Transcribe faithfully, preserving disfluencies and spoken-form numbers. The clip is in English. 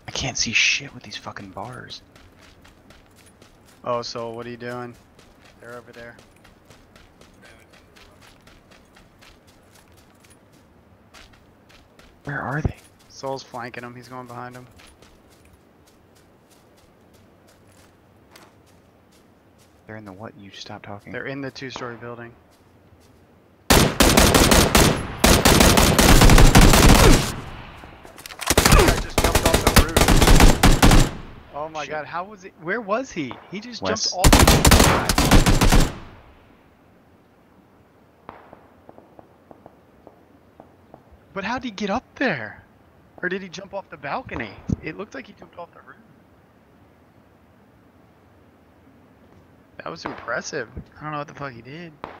I can't see shit with these fucking bars. Oh, so what are you doing? They're over there. Where are they? Soul's flanking him. He's going behind him. They're in the what? You stopped talking. They're in the two-story building. I just jumped off the roof. Oh my Shit. god, how was it? Where was he? He just West. jumped off the roof. But how'd he get up there? Or did he jump off the balcony? It looked like he jumped off the roof. That was impressive. I don't know what the fuck he did.